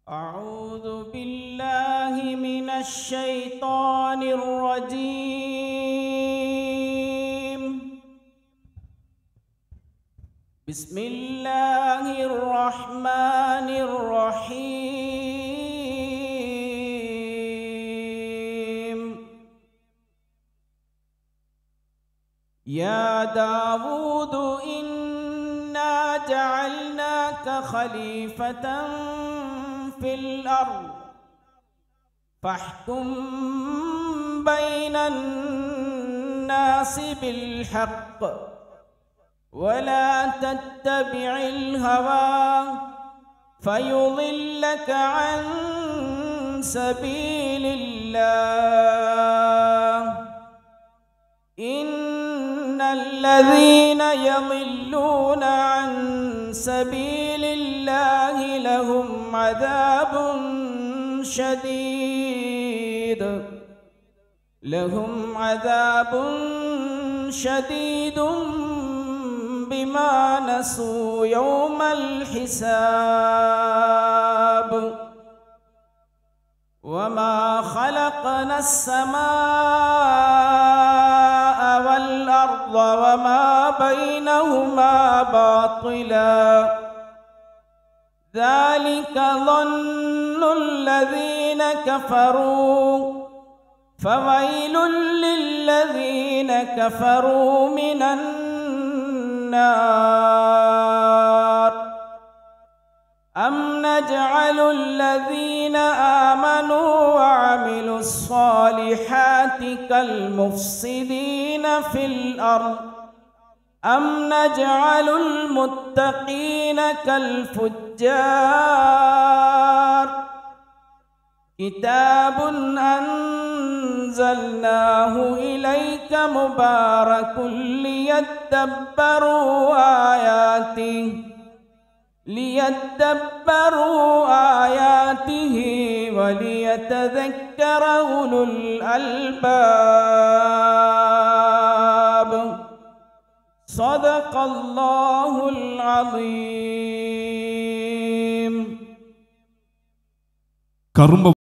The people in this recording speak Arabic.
أعوذ بالله من الشيطان الرجيم. بسم الله الرحمن الرحيم. يا داود إنا جعلناك خليفة في الأرض فاحكم بين الناس بالحق ولا تتبع الهوى فيضلك عن سبيل الله. إن الذين يضلون عن سبيل الله لهم عذاب شديد بما نسوا يوم الحساب. وما خلقنا السماء والأرض وما بينهما باطلا ذلك ظن الذين كفروا فويل للذين كفروا من النار. أم نجعل الذين آمنوا وعملوا الصالحات كالمفسدين في الأرض أم نجعل المتقين كالفجار. كتاب أنزلناه إليك مبارك ليدبروا آياته وليتذكر أولو الألباب. صدق الله العظيم.